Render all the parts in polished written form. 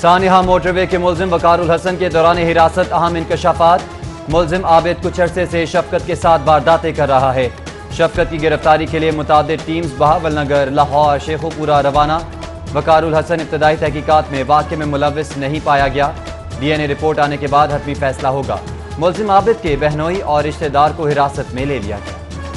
सानिहा motorway के मुलजिम वकारुल हसन के दौरान हिरासत अहम इंकशाफात। मुलजिम आबिद कुछ अरसे से शफकत के साथ वारदातें कर रहा है। शफकत की गिरफ्तारी के लिए मुतादिद टीम्स बहावल नगर, लाहौर, शेखुपुरा रवाना। वकारुल हसन इब्तदाई तहकीकात में वाक़े में मुलव्विस नहीं पाया गया। DNA रिपोर्ट आने के बाद हतमी फैसला होगा। मुलजिम आबिद के बहनोई और रिश्तेदार को हिरासत में ले लिया गया।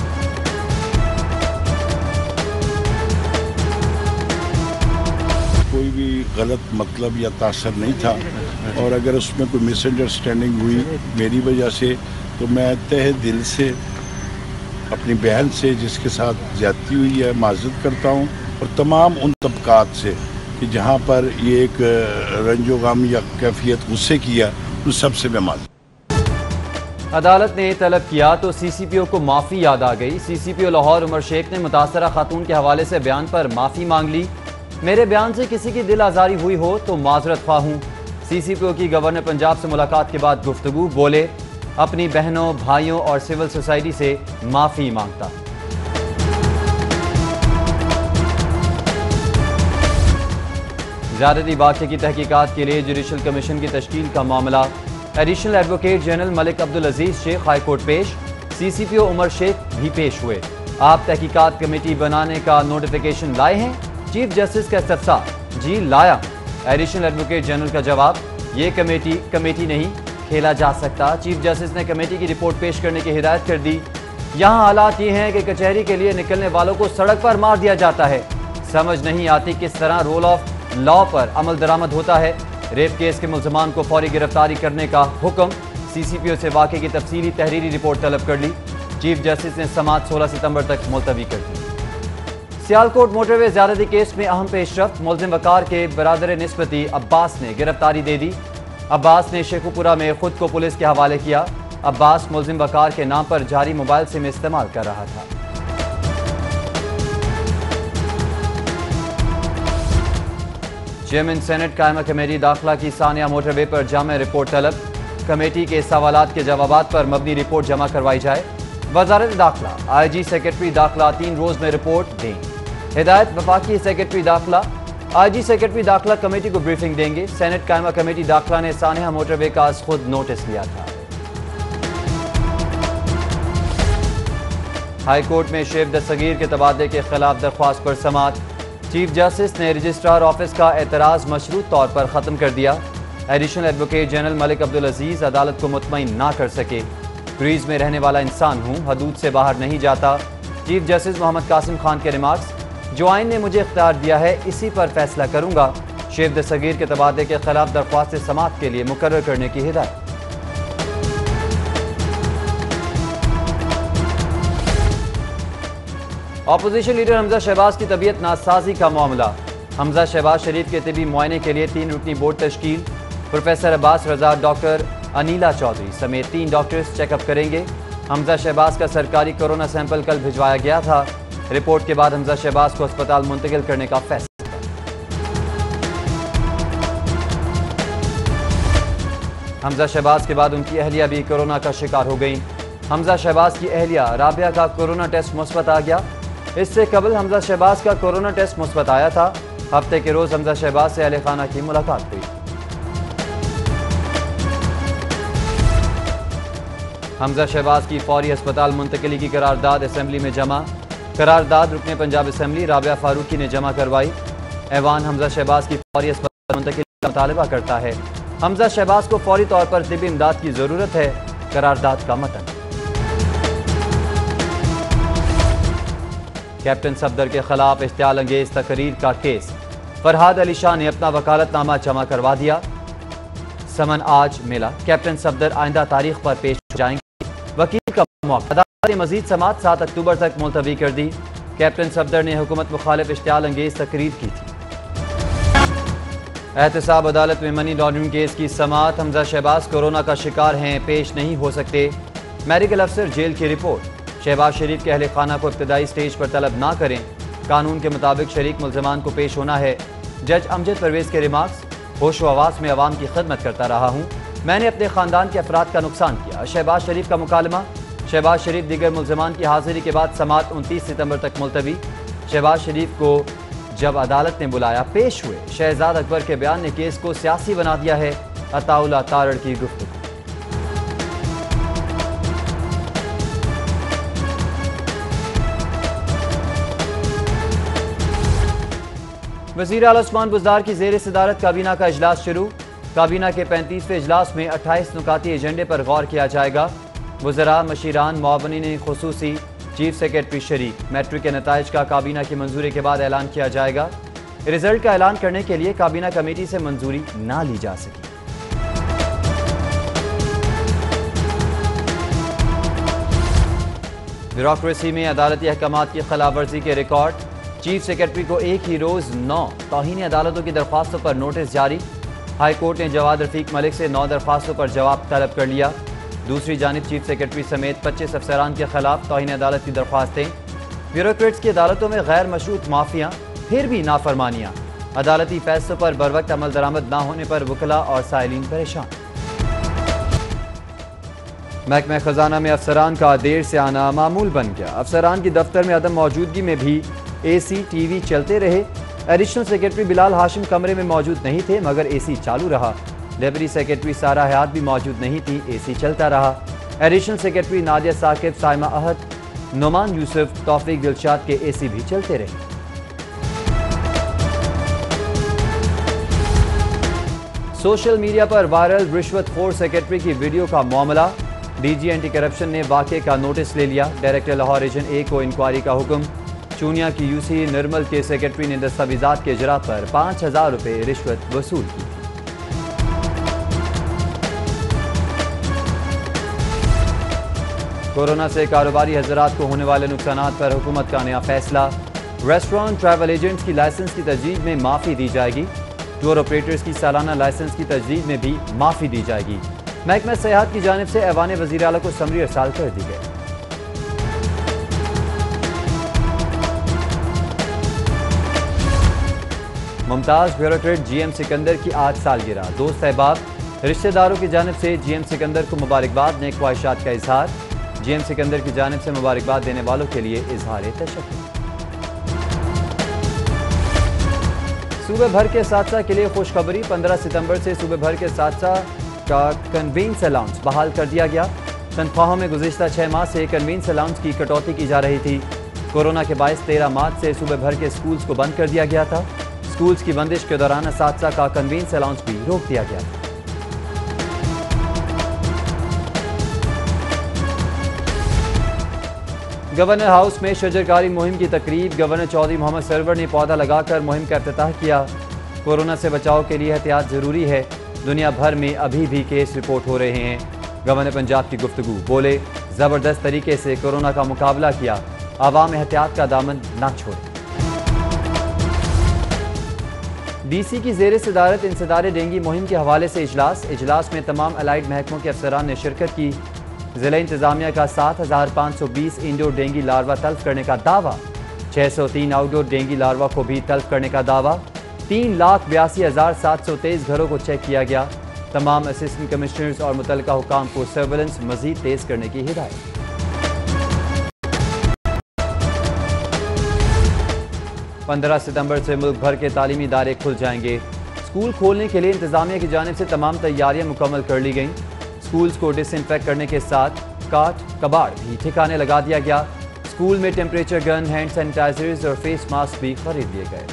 कोई भी गलत मतलब या तासर नहीं था, और अगर उसमें कोई मिसअंडरस्टैंडिंग हुई मेरी वजह से तो मैं तहे दिल से अपनी बहन से जिसके साथ ज्यादती हुई है माजरत करता हूँ, और तमाम उन तबकात से कि जहाँ पर ये एक रंजो गम या कैफियत गुस्से किया, उन सबसे मैं माजरत। अदालत ने तलब किया तो CCPO को माफ़ी याद आ गई। CCPO लाहौर उमर शेख ने मुतासरा खातून के हवाले से बयान पर माफ़ी मांग ली। मेरे बयान से किसी की दिल आज़ारी हुई हो तो माजरत ख्वाह हूँ। CCPO की गवर्नर पंजाब से मुलाकात के बाद गुफ्तगू, बोले अपनी बहनों, भाइयों और सिविल सोसाइटी से माफ़ी मांगता। ज़्यादती वाक़े की तहकीकात के लिए जुडिशल कमीशन की तश्कील का मामला। Additional advocate general Malik Abdul Aziz Sheikh high court पेश। CCPO उमर शेख भी पेश हुए। आप तहकीकात कमेटी बनाने का नोटिफिकेशन लाए हैं? चीफ जस्टिस का इस्तफसार, जी लाया। एडिशनल एडवोकेट जनरल का जवाब, ये कमेटी नहीं खेला जा सकता। चीफ जस्टिस ने कमेटी की रिपोर्ट पेश करने की हिदायत कर दी। यहाँ हालात ये हैं कि कचहरी के लिए निकलने वालों को सड़क पर मार दिया जाता है। समझ नहीं आती किस तरह रोल ऑफ लॉ पर अमल दरामद होता है। रेप केस के मुल्ज़िमान को फौरी गिरफ्तारी करने का हुक्म। CCPO से वाक़े की तफसीली तहरीरी रिपोर्ट तलब कर ली। चीफ जस्टिस ने समाअत 16 सितंबर तक मुलतवी कर दी। सियालकोट मोटरवे ज़्यादती केस में अहम पेशरफ्त। मुलजिम वकार के बरादर निस्बती अब्बास ने गिरफ्तारी दे दी। अब्बास ने शेखुपुरा में खुद को पुलिस के हवाले किया। अब्बास मुलजिम वकार के नाम पर जारी मोबाइल सिम इस्तेमाल कर रहा था। चेयरमैन सेनेट कायमा कमेटी दाखिला की सानिया मोटरवे पर जामे रिपोर्ट तलब। कमेटी के सवालात के जवाबात पर मबनी रिपोर्ट जमा करवाई जाए। वजारत दाखिला IG सेक्रेटरी दाखिला 3 रोज में रिपोर्ट दें। हिदायत वफाकी सेक्रेटरी दाखिला IG सेक्रेटरी दाखिला कमेटी को ब्रीफिंग देंगे। सेनेट कायमा कमेटी दाखिला ने सानिया मोटरवे का खुद नोटिस लिया था। हाई कोर्ट में शेख दस्तगीर के तबादले के खिलाफ दरख्वास्त पर समाअत। चीफ जस्टिस ने रजिस्ट्रार ऑफिस का एतराज़ मशरूत तौर पर ख़त्म कर दिया। Additional advocate general Malik Abdul Aziz अदालत को मुतमईन ना कर सके। क्रीज में रहने वाला इंसान हूँ, हदूद से बाहर नहीं जाता। चीफ जस्टिस मोहम्मद कासिम खान के रिमार्क्स, जो आइन ने मुझे इख्तियार दिया है इसी पर फैसला करूंगा। शेख दस्तगीर के तबादले के खिलाफ दरख्वास्त समाअत के लिए मुकर्रर करने की हिदायत। अपोजिशन लीडर हमजा शहबाज की तबीयत नासाजी का मामला। हमजा शहबाज शरीफ के तिबी मुआयने के लिए 3 रुकनी बोर्ड तश्कील। प्रोफेसर अब्बास रजा, डॉक्टर अनीला चौधरी समेत 3 डॉक्टर्स चेकअप करेंगे। हमजा शहबाज का सरकारी कोरोना सैंपल कल भिजवाया गया था। रिपोर्ट के बाद हमजा शहबाज को अस्पताल मुंतकिल करने का फैसला। हमजा शहबाज के बाद उनकी अहलिया भी कोरोना का शिकार हो गई। हमजा शहबाज की अहलिया राबिया का कोरोना टेस्ट मुस्बत आ गया। इससे कबल हमजा शहबाज का कोरोना टेस्ट मुस्बत आया था। हफ्ते के रोज हमजा शहबाज से अहले खाना की मुलाकात हुई। हमजा शहबाज की फौरी अस्पताल मुंतकिली की करारदाद असेंबली में जमा। करारदाद रुकने पंजाब असेंबली राबिया फारूकी ने जमा करवाई। ऐवान हमजा शहबाज की फौरी अस्पताल मुंतकिली का मुतालबा करता है। हमजा शहबाज को फौरी तौर पर तिब्बी इमदाद की जरूरत है। करारदाद का मतन। कैप्टन सफदर के खिलाफ इश्तियाल अंगेज तकरीर का केस। फरहाद अली शाह ने अपना वकालतनामा जमा करवा दिया। समन आज मिला। कैप्टन सफदर आइंदा तारीख पर पेश हो जाएंगे। वकील का मौका। अदालत ने मजीद समाअत 7 अक्टूबर तक मुलतवी कर दी। कैप्टन सफदर ने हुकूमत मुखालिफ इश्तियाल अंगेज तकरीर की थी। एहतसाब अदालत में मनी लॉन्ड्रिंग केस की समाअत। हमजा शहबाज कोरोना का शिकार हैं, पेश नहीं हो सकते। मेडिकल अफसर जेल की रिपोर्ट। शहबाज शरीफ के अहले खाना को इब्तदाई स्टेज पर तलब ना करें। कानून के मुताबिक शरीक मुल्ज़िमान को पेश होना है। जज अमजद परवेज़ के रिमार्क्स, होश व आवास में अवाम की खिदमत करता रहा हूँ। मैंने अपने ख़ानदान के अफराद का नुकसान किया। शहबाज शरीफ का मुकालमा। शहबाज शरीफ दीगर मुल्ज़िमान की हाजिरी के बाद समाअत 29 सितंबर तक मुलतवी। शहबाज शरीफ को जब अदालत ने बुलाया पेश हुए। शहजाद अकबर के बयान ने केस को सियासी बना दिया है। अताउल्लाह तारड़ की गुफ्तगू। वज़ीर आला उस्मान बुज़दार की ज़ेर सदारत काबीना का इजलास शुरू। काबीना के 35वें इजलास में 28 नुकाती एजेंडे पर गौर किया जाएगा। वज़रा, मशीरान, मुआवनीन खुसूसी, चीफ सेक्रेटरी शरीक। मैट्रिक के नताइज का काबीना की मंजूरी के बाद ऐलान किया जाएगा। रिजल्ट का ऐलान करने के लिए काबीना कमेटी से मंजूरी ना ली जा सकी। ब्यूरोक्रेसी में अदालती अहकामात की खिलाफ वर्जी के रिकॉर्ड। चीफ सेक्रेटरी को एक ही रोज 9 तौहीन अदालतों की दरख्वास्तों पर नोटिस जारी। हाई कोर्ट ने जवाद रफीक मलिक से 9 दरख्वास्तों पर जवाब तलब कर लिया। दूसरी जानिब चीफ सेक्रेटरी समेत 25 अफसरान के खिलाफ तौहीन अदालत की दरख्वास्तें। ब्यूरोक्रेट्स की अदालतों में गैर मशरूत माफिया, फिर भी नाफरमानियां। अदालती फैसलों पर बरवक्त अमल दरामद न होने पर वकला और साइलिन परेशान। महकमा खजाना में अफसरान का देर से आना मामूल बन गया। अफसरान की दफ्तर में अदम मौजूदगी में भी एसी टीवी चलते रहे। एडिशनल सेक्रेटरी बिलाल हाशिम कमरे में मौजूद नहीं थे मगर एसी चालू रहा। डेप्यूटी सेक्रेटरी सारा हयात भी मौजूद नहीं थी, एसी चलता रहा। एडिशनल सेक्रेटरी नादिया साकिब, साइमा अहद, नुमान यूसुफ, तौफीक दिलशाद के एसी भी चलते रहे। सोशल मीडिया पर वायरल रिश्वतखोर सेक्रेटरी की वीडियो का मामला। डीजी एंटी करप्शन ने वाक़े का नोटिस ले लिया। डायरेक्टर लाहौर रीजन ए को इंक्वायरी का हुक्म। चूनिया की यूसी निर्मल के सेक्रेटरी ने दस्तावेजात के इजरा पर 5,000 रुपये रिश्वत वसूल की। कोरोना से कारोबारी हजरात को होने वाले नुकसानात पर हुकूमत का नया फैसला। रेस्टोरेंट ट्रैवल एजेंट्स की लाइसेंस की तजदीद में माफ़ी दी जाएगी। टूर ऑपरेटर्स की सालाना लाइसेंस की तजदीद में भी माफ़ी दी जाएगी। महकमा सेहत की जानिब से ऐवान वज़ीर आला को समरी इरसाल कर दी गई। मुमताज़ ब्यूरोक्रेट जीएम सिकंदर की आज सालगिरह। दोस्त अहबाब, रिश्तेदारों की जानिब से जीएम सिकंदर को मुबारकबाद, नेक ख्वाहिशात का इजहार। जीएम सिकंदर की जानिब से मुबारकबाद देने वालों के लिए इजहार तशक्कुर। सूबे भर के सादसा के लिए खुशखबरी। 15 सितंबर से सूबे भर के सादसा का कन्वींस अलाउंस बहाल कर दिया गया। तनख्वाहों में गुज़िश्ता 6 माह से कन्वींस अलाउंस की कटौती की जा रही थी। कोरोना के बायस 13 मार्च से सूबे भर के स्कूल्स को बंद कर दिया गया था। स्कूल्स की बंदिश के दौरान असातिज़ा का कन्वींस अलाउंस भी रोक दिया गया था। गवर्नर हाउस में शजरकारी मुहिम की तकरीब। गवर्नर चौधरी मोहम्मद सरवर ने पौधा लगाकर मुहिम का इफ्तिताह किया। कोरोना से बचाव के लिए एहतियात जरूरी है। दुनिया भर में अभी भी केस रिपोर्ट हो रहे हैं। गवर्नर पंजाब की गुफ्तगू। बोले, जबरदस्त तरीके से कोरोना का मुकाबला किया, आवाम एहतियात का दामन ना छोड़े। डीसी की ज़ेर सदारत इंसदार डेंगी मुहिम के हवाले से इजलास में तमाम अलाइड महकमों के अफसरान ने शिरकत की। ज़िला इंतजामिया का 7,520 इंडोर डेंगी लार्वा तल्फ करने का दावा। 603 आउटडोर डेंगी लार्वा को भी तल्फ करने का दावा। 3,82,723 घरों को चेक किया गया। तमाम असिस्टेंट कमिश्नर्स और मुतल्लिका हुकाम को सर्वेलेंस मजीद तेज करने की हिदायत। 15 सितंबर से मुल्क भर के तालीमी इदारे खुल जाएंगे। स्कूल खोलने के लिए इंतजामिया की जानिब से तमाम तैयारियां मुकम्मल कर ली गईं। स्कूल्स को डिसइंफेक्ट करने के साथ काट कबाड़ भी ठिकाने लगा दिया गया। स्कूल में टेम्परेचर गन, हैंड सैनिटाइजर्स और फेस मास्क भी खरीद लिए गए।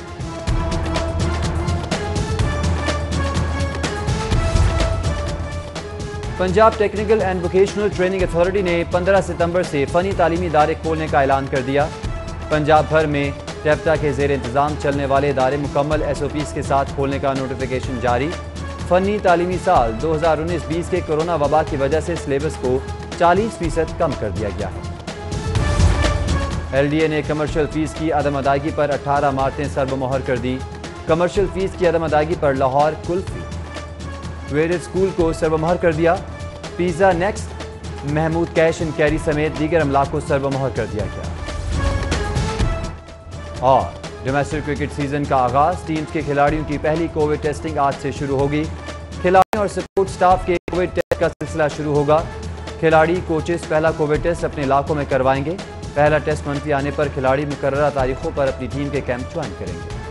Punjab technical and vocational training authority ने 15 सितंबर से फ़नी तालीमी इदारे खोलने का ऐलान कर दिया। पंजाब भर में टेप्टा के ज़ेर इंतज़ाम चलने वाले इदारे मुकम्मल SOPs के साथ खोलने का नोटिफिकेशन जारी। फ़नी तालीमी साल 2019-20 के कोरोना वबा की वजह से सिलेबस को 40% कम कर दिया गया है। LDA ने कमर्शियल फ़ीस की अदम अदायगी पर 18 इमारतें सर्वमोहर कर दी। कमर्शियल फ़ीस की अदम अदायगी पर लाहौर कुल्फी वेरियस स्कूल को सर्वमोहर कर दिया। Pizza next, Mahmood cash and carry समेत दीगर अमलाक को सर्वमोहर कर दिया गया। और डोमेस्टिक क्रिकेट सीजन का आगाज। टीम्स के खिलाड़ियों की पहली कोविड टेस्टिंग आज से शुरू होगी। खिलाड़ियों और सपोर्ट स्टाफ के कोविड टेस्ट का सिलसिला शुरू होगा। खिलाड़ी कोचेस पहला कोविड टेस्ट अपने इलाकों में करवाएंगे। पहला टेस्ट मंफी आने पर खिलाड़ी मुकर्ररा तारीखों पर अपनी टीम के कैंप ज्वाइन करेंगे।